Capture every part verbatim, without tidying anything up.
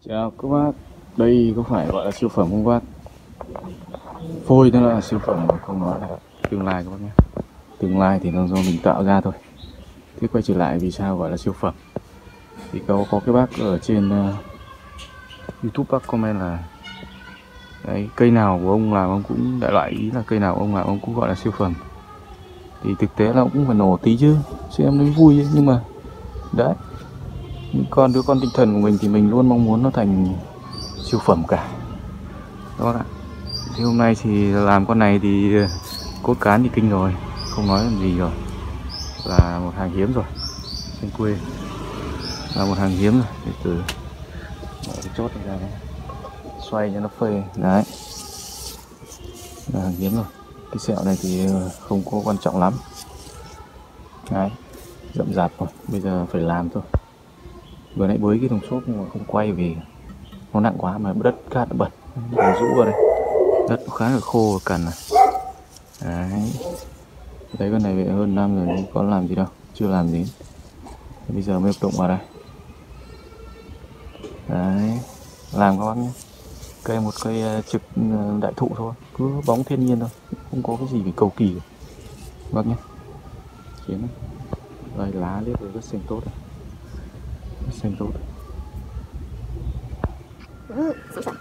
Chào các bác, đây có phải gọi là siêu phẩm không bác? Phôi nó là siêu phẩm, không nói là tương lai các bác nhé. Tương lai thì nó do mình tạo ra thôi. Thế quay trở lại vì sao gọi là siêu phẩm? Thì có, có cái bác ở trên uh, YouTube bác comment là đấy, cây nào của ông làm ông cũng đại loại ý là cây nào của ông làm ông cũng gọi là siêu phẩm. Thì thực tế là cũng phải nổ tí chứ, xem nó vui ấy. Nhưng mà đấy, những con đứa con tinh thần của mình thì mình luôn mong muốn nó thành siêu phẩm cả các bác ạ. Thì hôm nay thì làm con này thì cốt cán thì kinh rồi, không nói làm gì rồi, là một hàng hiếm rồi trên quê, là một hàng hiếm rồi. Để từ mở cái chốt này ra này, xoay cho nó phê đấy, là hàng hiếm rồi. Cái sẹo này thì không có quan trọng lắm đấy, rậm rạp rồi, bây giờ phải làm thôi. Vừa nãy bới cái thùng xốp nhưng mà không quay vì nó nặng quá mà đất cát nó bẩn, nó rũ vào đây, đất nó khá là khô và cằn này. Đấy, thấy con này về hơn năm rồi nhưng có làm gì đâu, chưa làm gì. Bây giờ mới động vào đây. Đấy, làm các bác nhé. Cây một cây trực đại thụ thôi, cứ bóng thiên nhiên thôi, không có cái gì phải cầu kỳ các bác nhé. Chiến đây, lá liếc rất xanh tốt này. Rất xanh tốt. Ừ,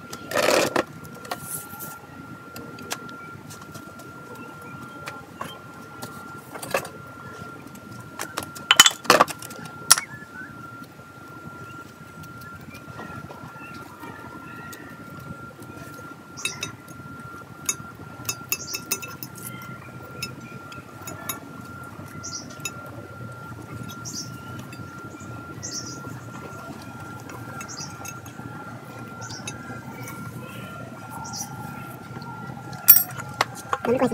nó quay gì?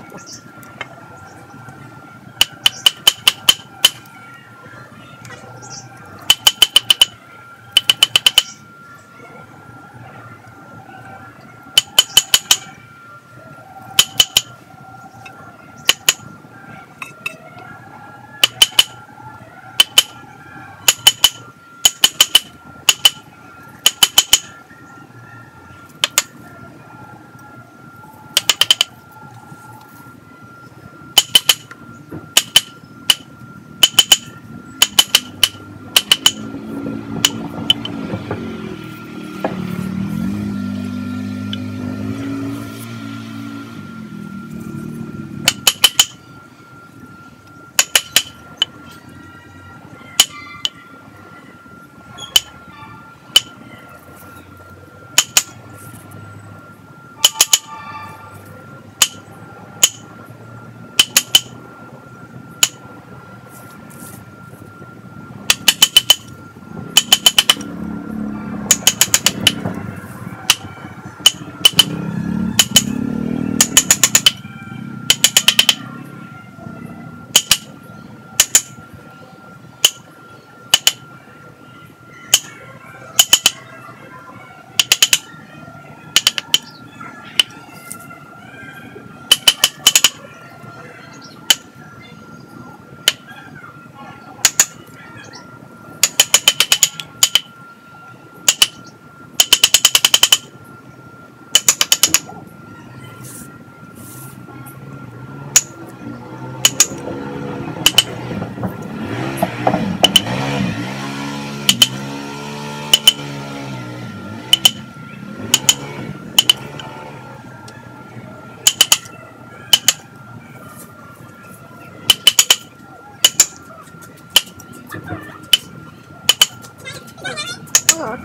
Năng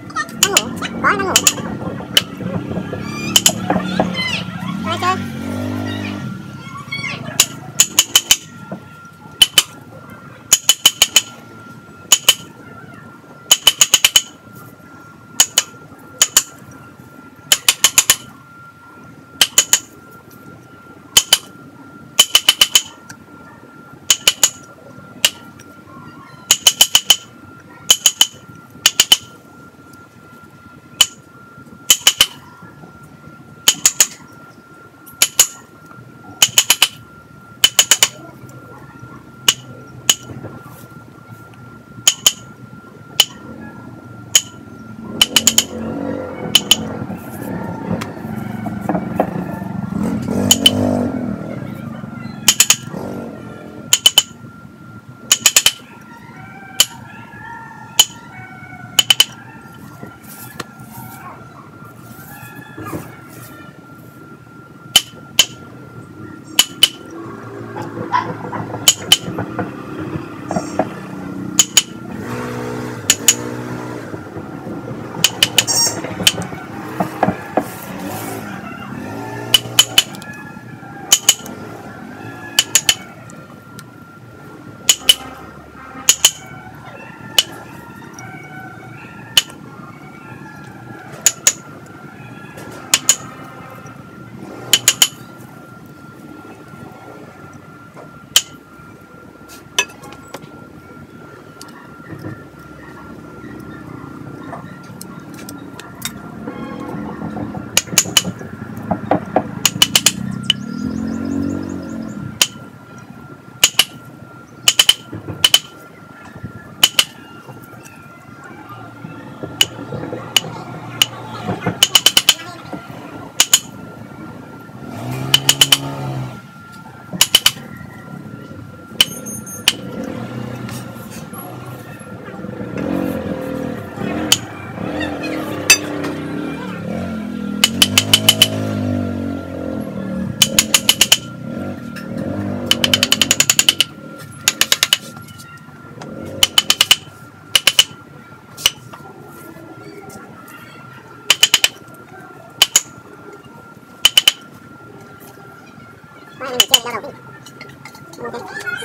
ngủ, năng ngủ, có năng ngủ. Ai chơi? Qua này mình chơi ra đầu đi. Ok.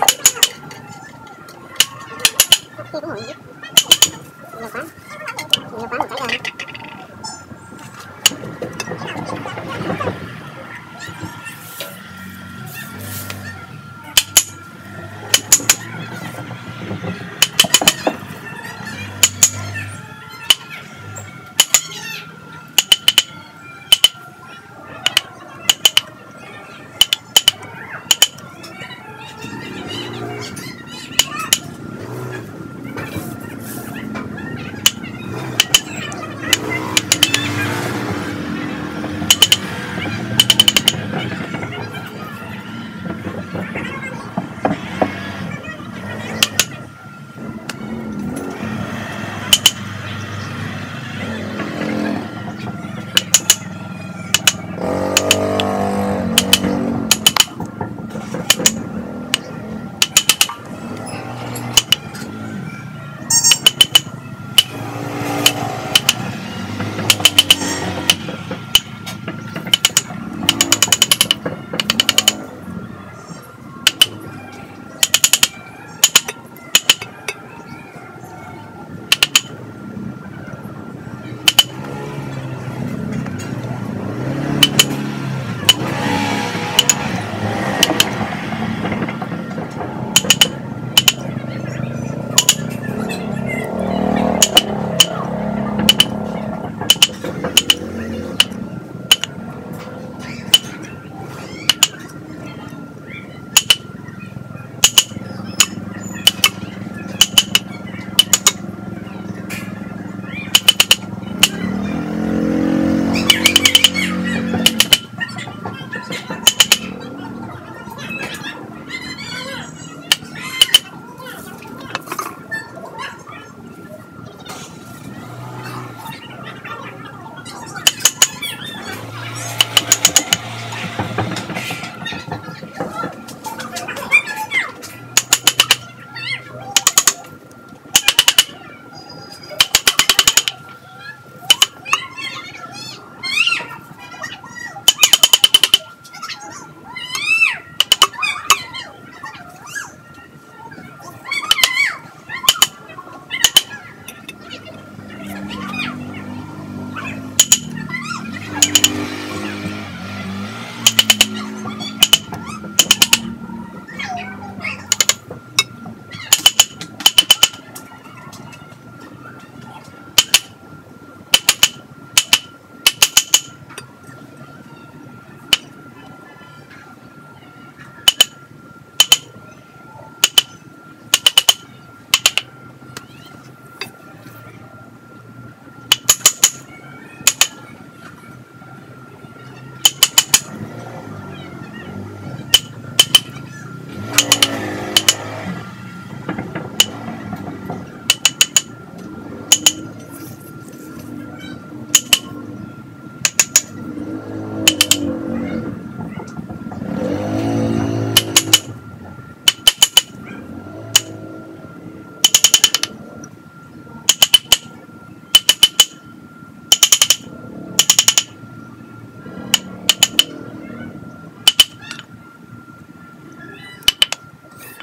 Khi cũng hưởng nhiều quá. Nhiều quá mình cháy rồi.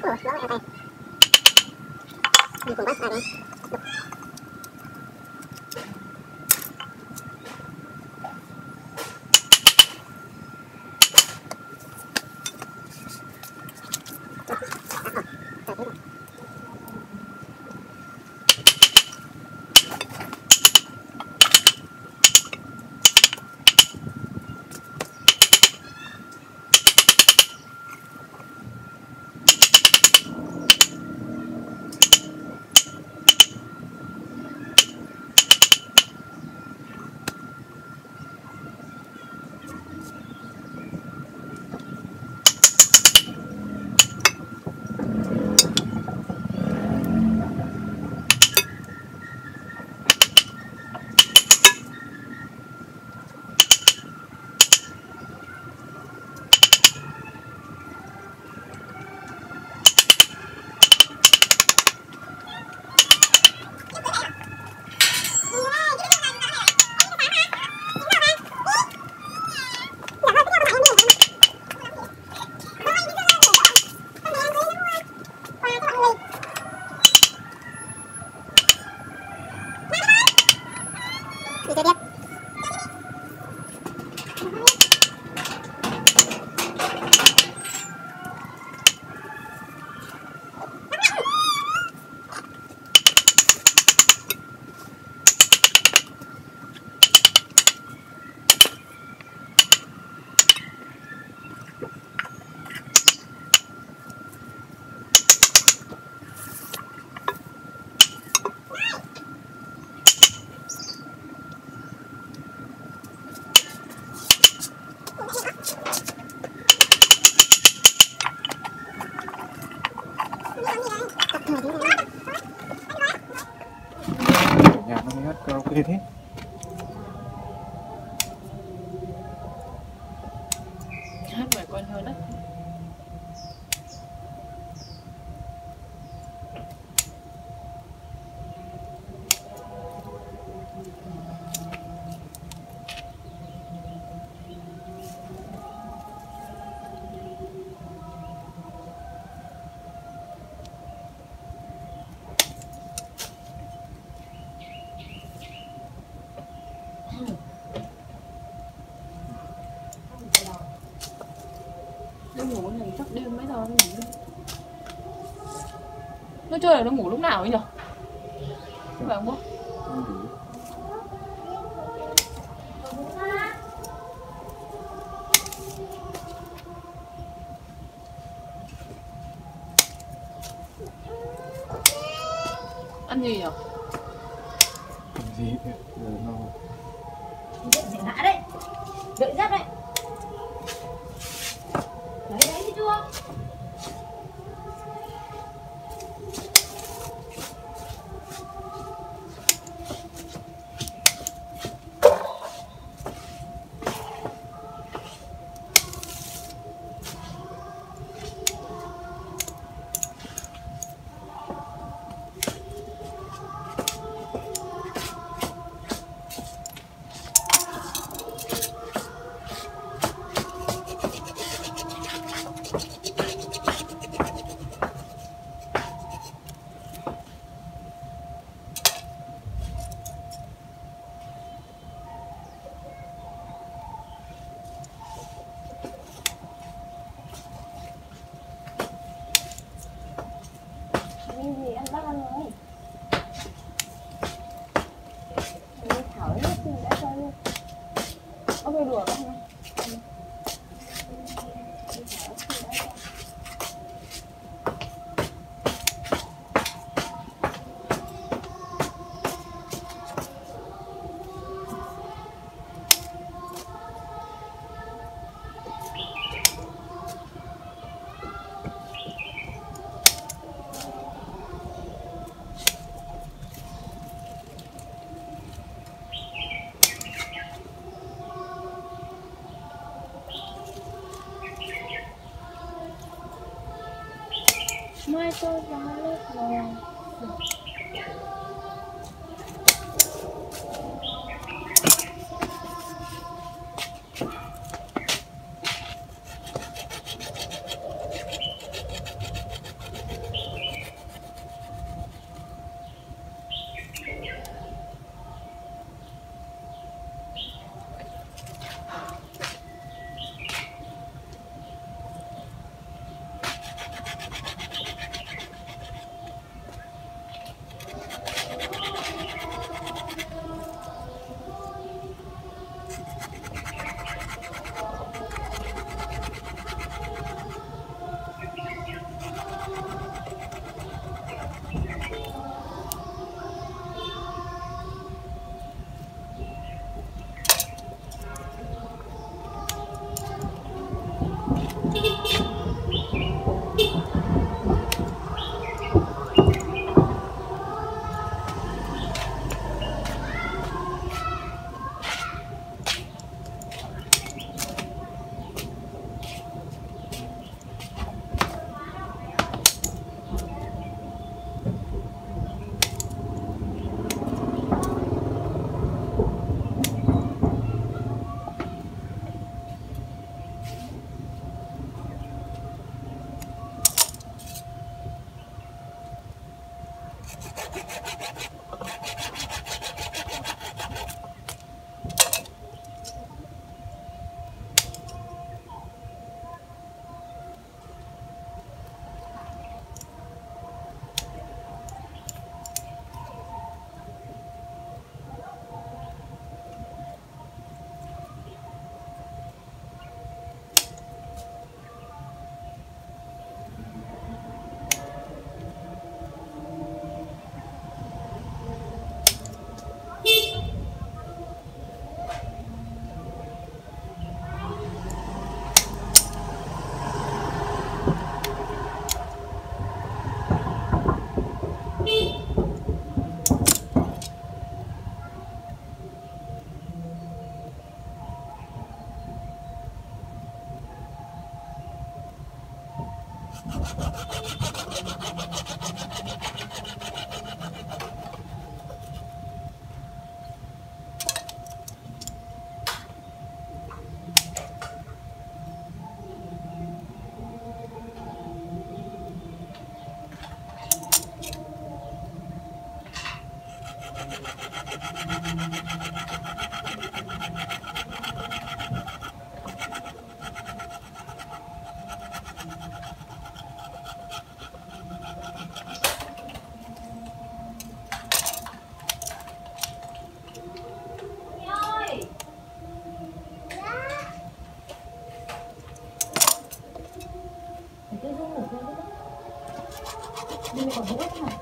Ủa, lỗi ở đây. Mình cũng bắt ra đây. Đi chơi tiếp. Nhà nó mới hát karaoke thế. Hát bài quen hơn đấy. Nó ngủ này chắc đêm mấy giờ nó ngủ. Nó chơi là nó ngủ lúc nào ấy nhỉ? Phải không bố? Ăn gì nhỉ? Ăn gì thế? Rồi nó Dậy phải ngã đấy. Gợi dắt đấy. Đấy đấy thì chưa? Gì ăn bác ăn rồi. Đi thảo hết thì đã cho luôn. Ông về đùa không? Mai tôi giá lớp rồi. Nhưng mà còn hết hả?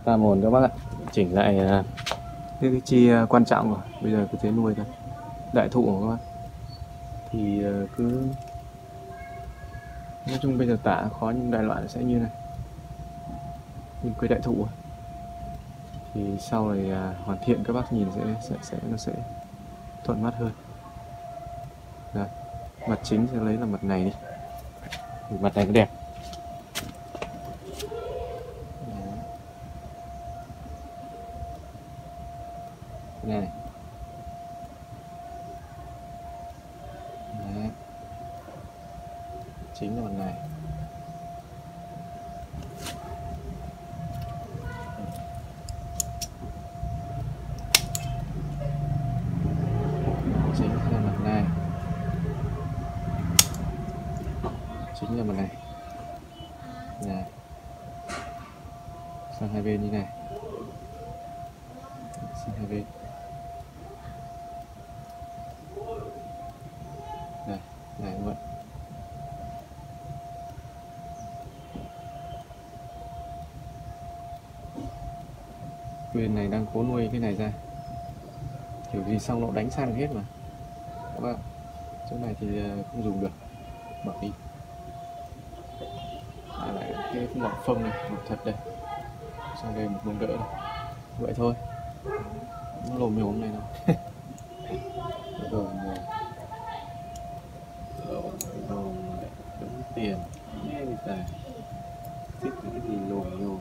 tam ổn các bác ạ. Chỉnh lại uh, cái, cái chi uh, quan trọng rồi, bây giờ cứ thế nuôi thôi. Đại thụ của các bác thì uh, cứ nói chung bây giờ tả khó, nhưng đại loại sẽ như này, như cây đại thụ thì sau này uh, hoàn thiện các bác nhìn sẽ sẽ sẽ nó sẽ thuận mắt hơn. Đấy. Mặt chính sẽ lấy là mặt này đi, mặt này nó đẹp. Này. Đấy. Chính là mặt này. Chính là mặt này. Chính là mặt này. Này. Sang hai bên như này. Sang hai bên. Này, này các bạn. Bên này đang cố nuôi cái này ra, kiểu gì xong nó đánh sang hết mà các bạn. Chỗ này thì không dùng được, bỏ đi. À, lại cái ngọn phông này, ngọn thật đây, sang đây một miếng đỡ này. Vậy thôi, nó lồm nhồm này đâu. Rồi rồi đóng tiền nghe người ta thích cái gì lồm nhồm.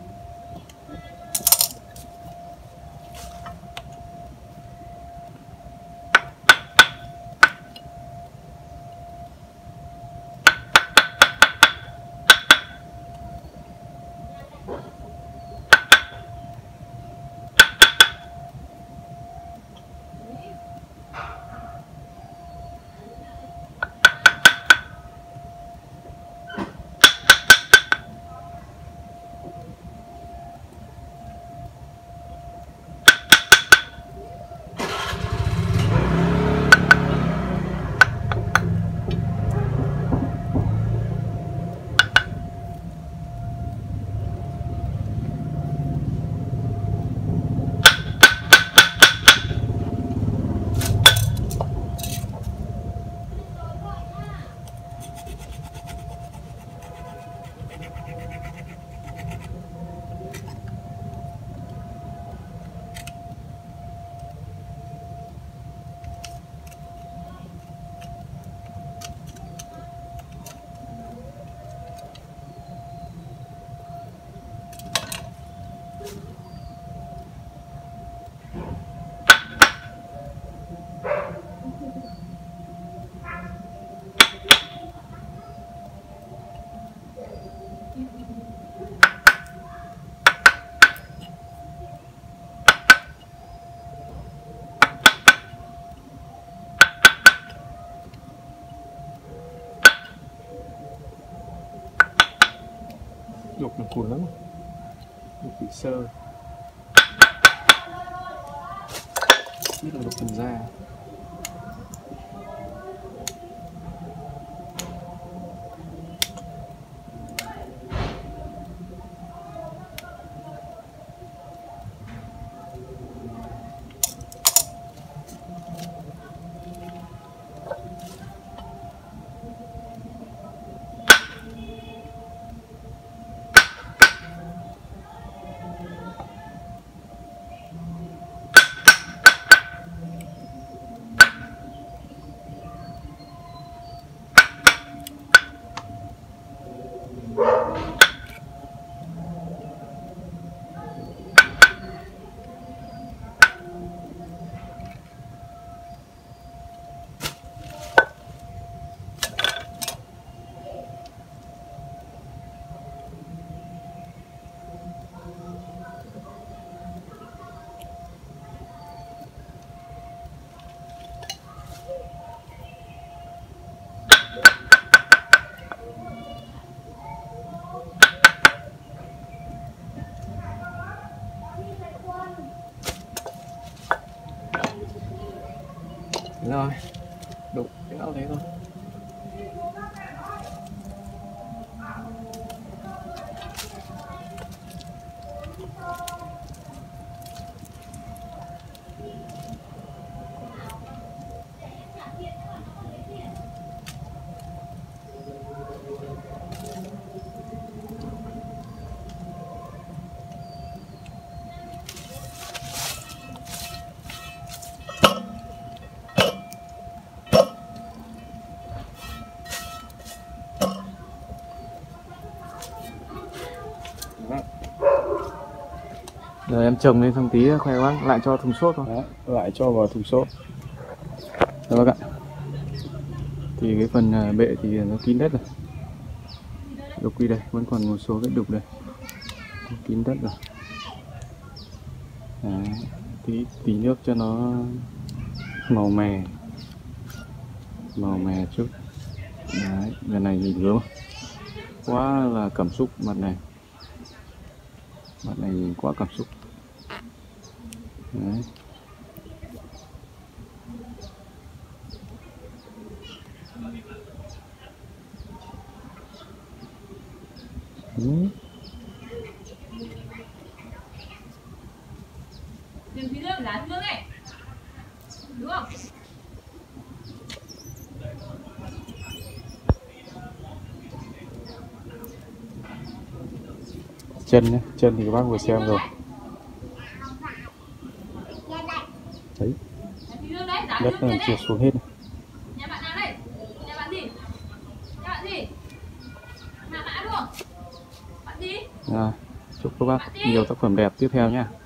Đục nó cùn lắm, đục bị sơ, biết là đục phần da. Rồi, đục cái áo đấy thôi. Rồi em trồng lên xong tí khoe quá lại cho thùng xốp thôi. Đó, lại cho vào thùng xốp. Đó các bạn. Thì cái phần à, bệ thì nó kín đất rồi. Đục đi đây, vẫn còn một số vết đục đây. Kín đất rồi. Đấy, tí tí nước cho nó màu mè. Màu mè chút. Đấy, lần này nhìn gớm quá là cảm xúc mặt này. Mặt này nhìn quá cảm xúc. Đấy. Ừ. Tiền phí nước lá hương này. Đúng không? Chân nhé, chân thì các bác vừa xem rồi. Đấy, đất này trượt xuống hết này. Nhà bạn nào đây? Nhà bạn gì? Nhà bạn gì? Hà Mã đúng không? Bạn gì? À, chúc các bác nhiều tác phẩm đẹp tiếp theo nha.